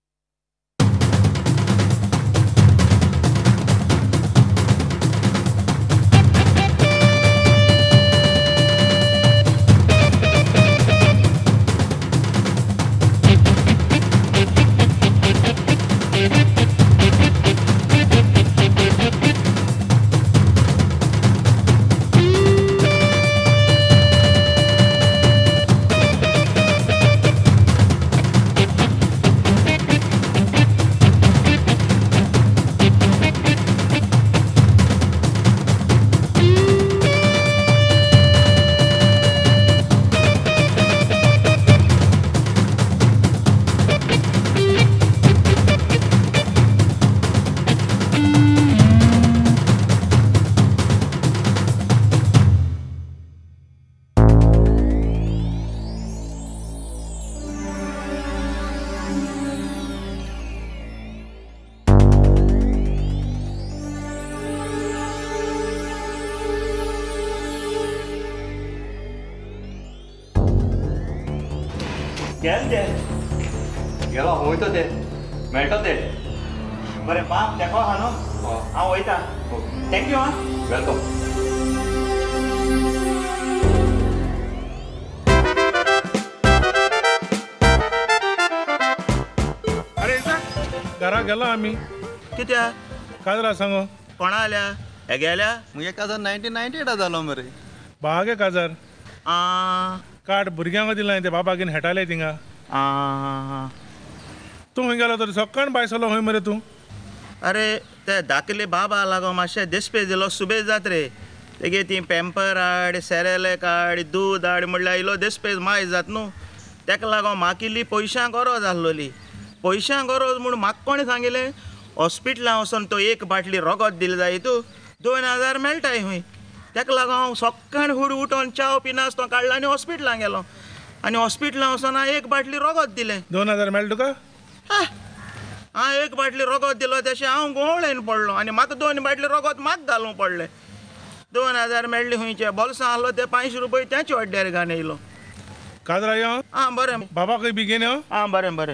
गेलो वयता ते मेळटा ते. बरें बाप तेको आहा न्हू हांव वयता. थँक्यू आं. वेलकम. अरे घरा गेलो आमी. कित्या काजरा सांगो. कोणा आल्या हे गेल्या. मुगे काजर 1998 जालो मरे. बागे काजर कार्ड भुरग्यांक दिलें ते बाबागेन हेटाले थिंगा. तूं खंय गेलो तर सकाळ बायसलो खंय मरे तूं. अरे ते धाकले बाबा लागो मातशें देस्पेज दिलो सुबेज जात रे. तेगे ती पॅम्पर हाड सेरेलेक हाड दूद हाड म्हणल्यार इलो देस्पेज मायज जात न्हू. तेका लागोन म्हाका इल्ली पयशांक गरज आसलोली. पयशांक गरज म्हूण म्हाका कोणें सांगिल्लें हॉस्पिटलां वचोन तो एक बाटली रगत दिली जाय तूं 2000 मेळटाय खंय. तेका लागोन हांव सकाळ फुडें उठोन चाव पिनास तो काडलो आनी हॉस्पिटलांत गेलो आनी हॉस्पिटलांत वचोन हांवें एक बाटली रगत दिलें. 2000 मेळ्ळे तुका. हांव एक बाटली रगत दिलो तशें हांव गोवळेन पडलो आनी म्हाका 2 बाटली रगत म्हाका घालूंक पडलें. 2000 मेळ्ळे खंयचे बोल्सां आहलो ते 500 रुपया त्याच वड्ड्यार घान येयलो. काजरा यो. बरें बाबाकय बेगीन यो. बरें बरें.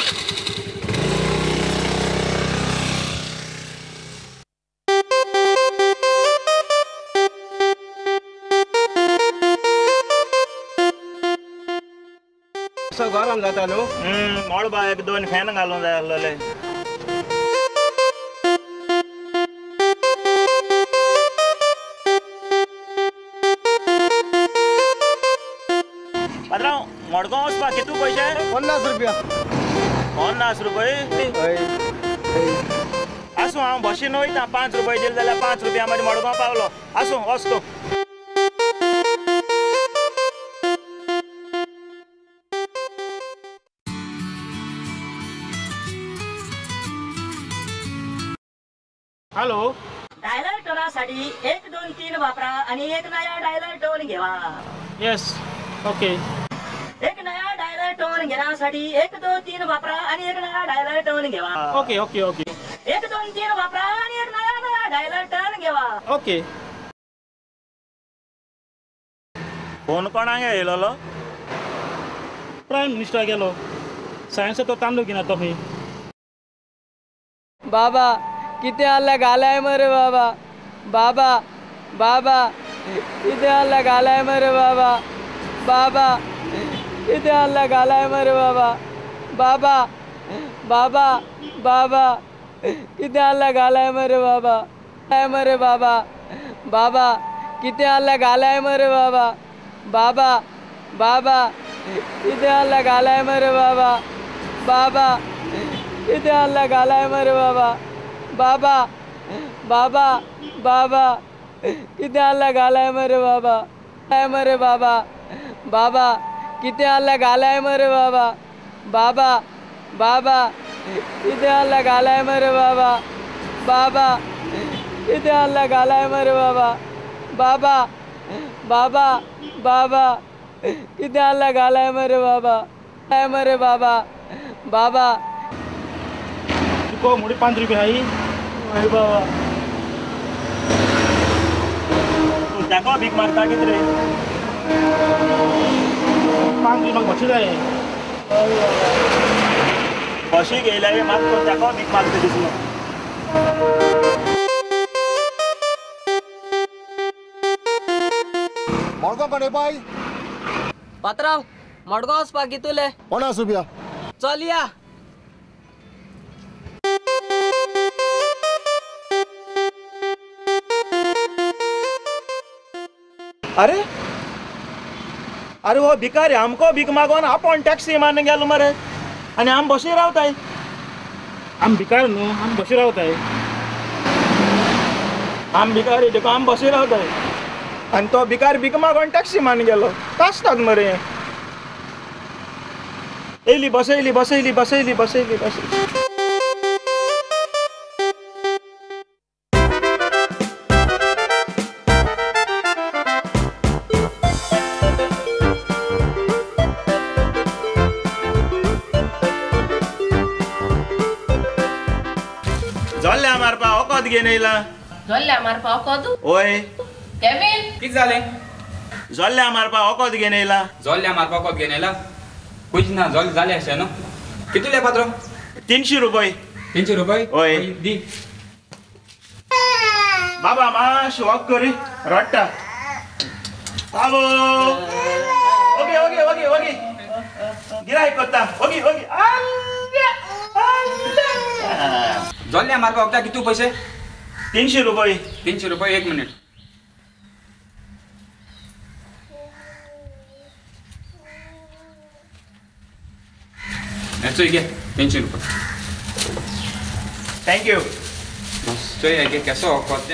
गरम जाता न्हू. मळबा 1-2 फॅन घालूंक जाय आसलोले. पात्रांव मडगांव वचपाक कितू पयशे. 50 रुपया. 50 रुपये. आसूं हांव बशीन वयता 5 रुपये दिले जाल्यार 5 रुपया मागीर मडगांव पावलो. आसूं वचतो. हॅलो. डायलर टोनासाठी 1 2 3 वापरा आणि एक नया डायलर टोन घेवा. Yes okay. एक नया डायलर टोन घेण्यासाठी 1 2 3 वापरा आणि एक नया डायलर टोन घेवा. Okay okay okay. 1 2 3 वापरा आणि एक नया डायलर टोन घेवा. ओके. फोन कोणाक येयलोलो. प्रायम मिनिस्टर गेलो. सायन्स तो तांदूळ घेना तो खंय. बाबा किती हल्ला घालाय मरे बाबा. बाबा बाबा किती हल्ला घालाय मरे बाबा. बाबा किती हल्ला घालाय मरे बाबा. बाबा बाबा बाबा किती हल्ला घालाय मरे बाबा. काय मरे बाबा. बाबा किती हल्ला घालाय मरे बाबा. बाबा बाबा किती हल्ला घालाय मरे बाबा. बाबा किती हल्ला घालाय मरे बाबा. बाबा बाबा बाबा किती हल्ला घालाय मरे बाबा. काय मरे बाबा. बाबा किती हल्ला घालाय मरे बाबा. बाबा बाबा किती हल्ला घालाय मरे बाबा. बाबा किती हल्ला घालाय मरे बाबा. बाबा बाबा बाबा किती हल्ला घालाय मरे बाबा. काय मरे बाबा. बाबा तुको मुड़ी 5 रुपया आई. अरे बाबा तू ताका भीक मारता कितें रे म्हाका बशी जाय बशी घेयल्या रे म्हाका तो ताका भीक मारता दिसलो मडगांव कोणे बाय पात्रांव मडगांव वचपाक कितुले कोणा सुबिया चल या अरे अरे वो भिकारी आमको भीक मागोन आपण टॅक्सी मारून गेलो मरे आनी आम बशी रावताय आम भिकार न्हू आम बशी रावताय आम भिकारी देखो आम बशी रावताय आनी तो भिकार भीक मागोन टॅक्सी मारून गेलो कास्तात मरे येयली बसयली बसयली बसयली बसयली बसयली जोल्ल्या मारपा ओकोत घेवन येयला जोल्ल्या मारपा ओकोत ओय केविन कितें जालें जोल्ल्या मारपा ओकोत घेवन येयला जोल्ल्या मारपा ओकोत घेवन येयला पयशे ना जोल्ले जाले अशें न्हू कितले पात्रो 300 रुपये 300 रुपये ओय दी बाबा माश वॉक करी रडटा बाबू ओके ओके ओके ओके गिरायक करता ओके ओके जोल्ल्या मारपा वखदां कितू पयशे 300 रुपये 300 रुपये 1 मिनिट चोय घे 300 रुपये थँक्यू चोय घे केसो वखद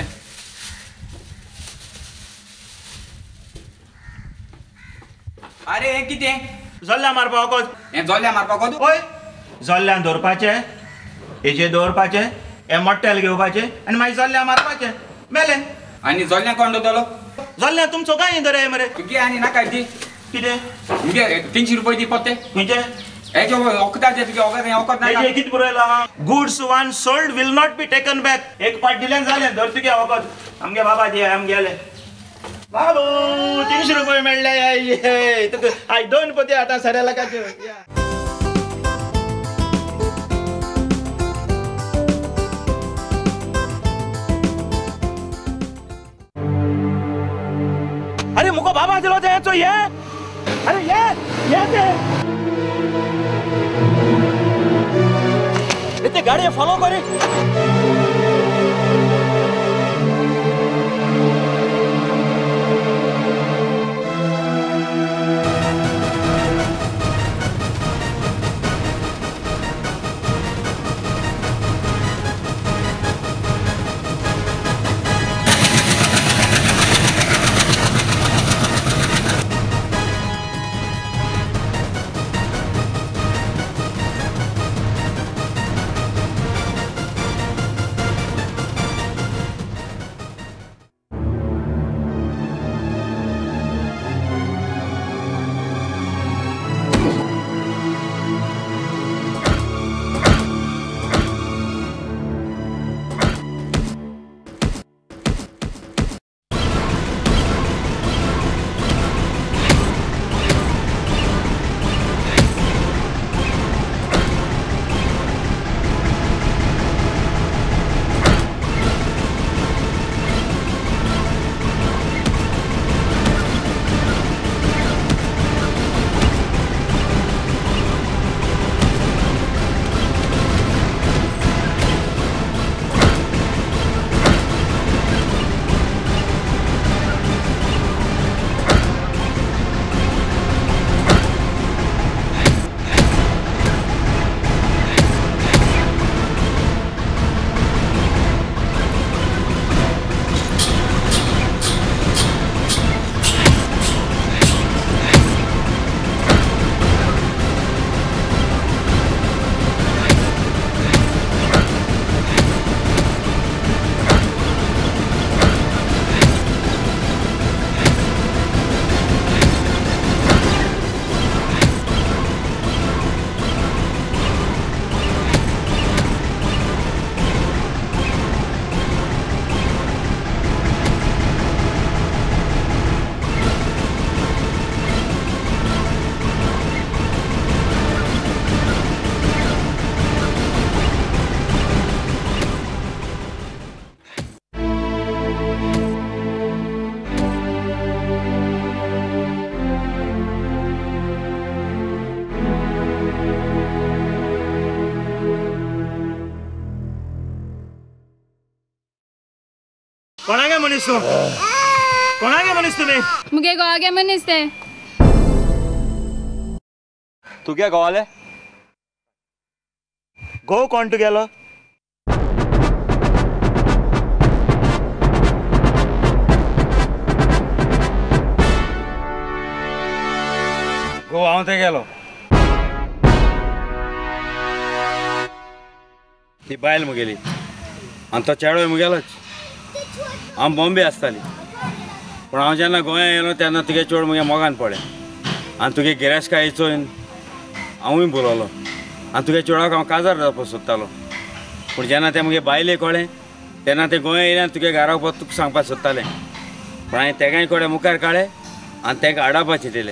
अरे हें कितें जोल्ल्या मारपा वखद हें जोल्ल्या मारपा वखद ओय जोल्ल्यान दवरपाचें हेजे दवरपाचें हे मोट्टेल घेवपाचें आनी मागीर जोल्ल्या मारपाचें मेलें आनी जोल्ल्या कोण दोतलो जोल्ल्या तुमचो काय धरय मरे तुगे आनी नाका ती कितें तुगे 300 रुपये दी पत्ते खंयचे हेजे वखदाचे तुगे वखद नाका हेजे कितें बरयलां हांगा goods once sold will not be taken back एक पाट दिलें जालें धर तुगे वखद आमगे बाबा दिया आम गेले बाबू 300 रुपये मेळ्ळे तुका आयज 2 पोती आतां सऱ्या लागाच्यो अरे मुको बाबा दिलो तेचो ये अरे ये ते गाडी फॉलो करी कोणागे मनीस तू कोणागे मनीस तुम्ही मुगे गोवागे मनीस ते तुगे गोवाले गो कोण तुगेलो गो हांव थंय गेलो ती बायल मुगेली आनी तो चेडोय मुगेलोच हांव बॉम्बे आसताली पूण हांव जेन्ना गोंया येयलो तेन्ना तुगे चेड मुगे मोगान पडलें आनी तुगे गिरेस्तकाय चोयन हांवूय बोलवलो आनी तुगे चेडवाक हांव काजार जावपाक सोदतालो पूण जेन्ना तें मुगे बायले कळ्ळें तेन्ना तें गोंया येयलें आनी तुगे घरा वचपाक तुका सांगपाक सोदतालें पूण हांवें तेगाय कडेन मुखार काडलें आनी तेका आडावपाक चिंतिलें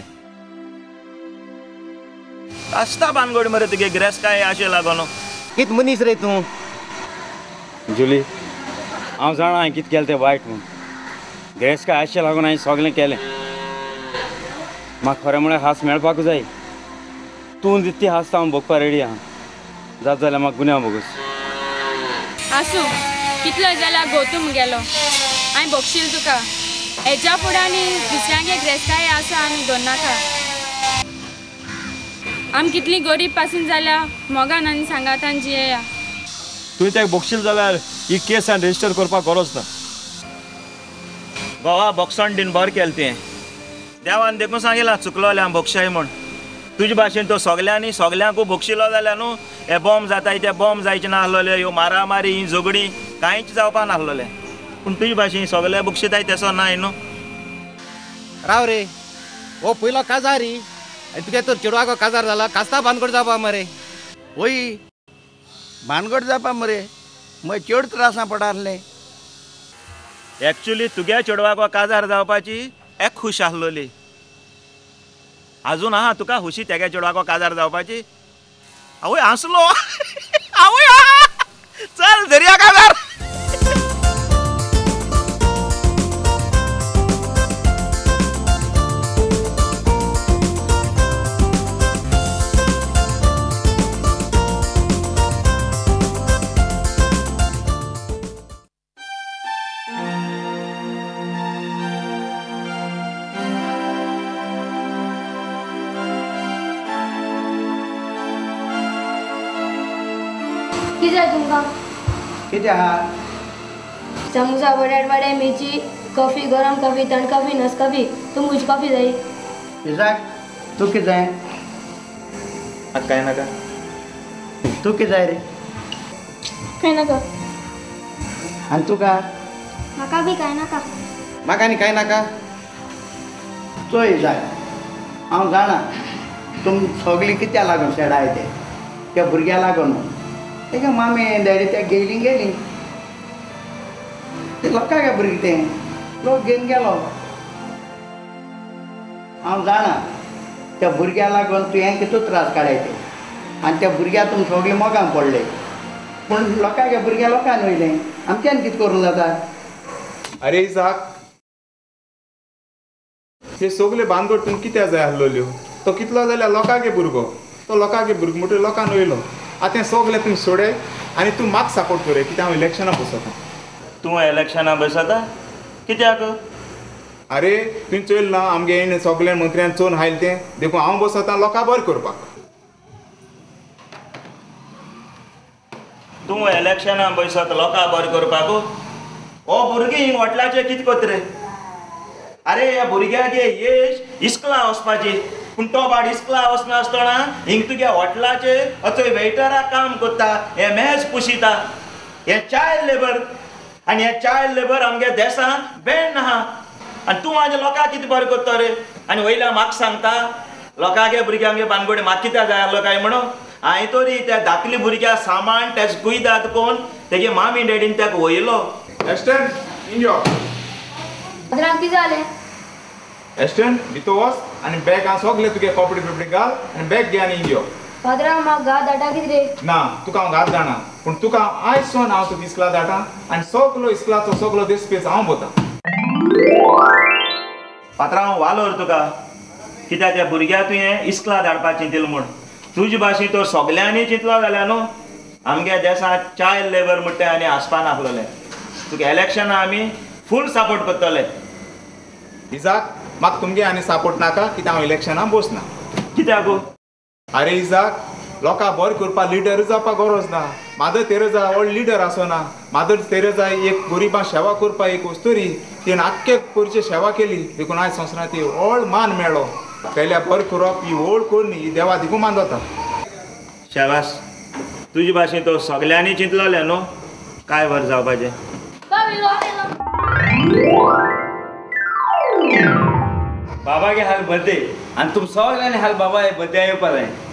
आसता बानगड मरे तुगे गिरेस्तकाय अशें लागून कित मनीस रे तूं जुली हांव जाणा हांवें कितें केलें तें वायट म्हूण गिरेस्तकाय अशें लागून हांवें सगलें केलें म्हाका खरें म्हळ्यार हांस मेळपाकू जाय तूं दिता हांसता हांव भोगपा रेडी आहा जाता जाल्यार म्हाका गुन्यांव बोगूस आसूं कितलो जाल्यार गोतूम गेलो हांवें भोगशील तुका हेच्या फुडें आनी दुसऱ्यांगे गिरेस्तकाय आसा आमी दोनाका आमी कितली गरीब पासून जाल्या मोगान आनी सांगातान जियेया तुवें तेका भोगशील जाल्यार ही केस हांवें रेजिस्टर करपाक गरज ना गोवा बॉक्सान दिन बरें केलें तें देवान देखून सांगिलां चुकलोलें हांव भोगशाय म्हूण तुजे भाशेन तो सगल्यांकू भोगशिलो जाल्यार न्हू हे बॉम्ब जाताय ते बॉम्ब जायचे नासलोले ह्यो मारामारी ही झगडी कांयच जावपा नासलोले पूण तुजे भाशेन सगळे भोगशिताय तेसो नाय न्हू राव रे हो पयलो काजार री आनी तुगे तर चेडवाको काजार जाला कास्ता बांदगड जावपा मरे होय भानगड जावपा मरे मग चड त्रासां पडारले एक्चुली तुगे चेडवाको काजार जावपाची एक खूश आसलोली अजून आहा तुका हुशी तेगे चेडवाको काजार जावपाची आवय हांसलो आवय चल दर्या काजार कितें तुमकां कितें आहा समोसा बड़े बड़े मिर्ची कॉफी गरम कॉफी थंड कॉफी नस कॉफी तुमकां खुश कॉफी जाय इजाक तू कितें जाय काय नाका तू कितें जाय रे कांय नाका आनी तुका म्हाका बी कांय नाका म्हाका आनी कांय नाका चोय इजाक हांव जाणा तुम सगळीं कित्या लागून शेडाय ते त्या भुरग्या लागून तेका मामी डॅडी त्या गेली ते लोकां गे भुरगीं तें लोक घेवन गेलो हांव जाणा त्या भुरग्या लागून तुवें कितू त्रास काडयते आनी त्या भुरग्या तुम सगळीं मोगान पडले पूण लोकां गे भुरग्या लोकांनी वयलें आमच्यान कितें करूं जाता अरे इजाक हे सगळे बांदगड तुमकां कित्या जाय आसलोल्यो तो कितलो जाल्यार लोकांगे भुरगो तो लोकांगे भुरगो म्हणटरी लोकांन वयलो आतां सगळें तुमी सोडय आनी तूं म्हाका सपोर्ट कर कित्याक हांव इलेक्शनाक बसता तूं इलेक्शनाक बसता कित्याक अरे तुवें चोयल ना आमगे सगळ्या मंत्र्यान चोवन हायल तें देखून हांव बसता लोकां बरें करपाक तूं इलेक्शनाक बसत लोकां बरें करपाक हो भुरगीं हिंग हॉटेलाचेर कितें कोत रे अरे ह्या भुरग्यागे येश इस्कला वचपाची पूण तो भाट इस्कला वचनासतना हिंग तुगे हॉटेलाचेर अचोय वेटराक काम करता हे मेज पुशिता हे चायल्ड लेबर आनी हे चायल्ड लेबर आमगे देशान बॅन आहा आनी तूं म्हाज्या लोकांक कितें बरें करता रे आनी वयल्या म्हाका सांगता लोकांगे भुरग्यांगे बानगडे म्हाका कित्याक जाय आसलो काय म्हणून हांवें तरी त्या धाकली भुरग्या सामान तेज कुयदाद कोण तेगे मामी डॅडीन ताका वयलो एस्टन इंजो अद्राक कितें जालें एस्टन भितर वच आनी बॅगां सगळे तुगे कपडे बिपडे घाल आनी बॅग घे आनी इंजो पाद्राक म्हाका घात धाडटा कितें रे ना तुका हांव घात जाणा पूण तुका आयज सोन हांव तुका इस्कला धाडटा आनी सगलो इस्कलाचो सगलो देसपेस हांव भोंवता पात्रांव वालोर तुका कित्याक त्या भुरग्याक तुवें इस्कला धाडपाक चिंतिल्लो म्हूण तुजे भाशेन तो सगल्यांनी चिंतलो जाल्यार न्हू आमगे देशांत चायल्ड लेबर म्हणटा आनी आसपा नासलोलें तुका इलेक्शनां आमी फूल सपोर्ट करतले. इजाक म्हाका तुमगे आनी सपोर्ट नाका कित्याक हांव इलेक्शनाक बसना. कित्याक? अरे इजाक लोकां बरें करपा लिडर जावपाक गरज ना. मादर तेरेजा व्हड लिडर आसना. मादर तेरेजा एक गरिबां सेवा करपा एक वस्तुरी तिणें आख्खे कोरची सेवा केली देखून आयज संवसारांत व्हड मान मेळ्ळो. पयल्या बरें करप ही व्हड कोरणी ही देवा दिगू मान जाता. शाबास. तुजे भाशेन तो सगल्यांनी चिंतलोले न्हू काय बरें जावपाचें. बाबा के हाल बर्थडे आणि तुम सगळ्यांनी हाल बाबा हे बर्थडे येवपा जाय.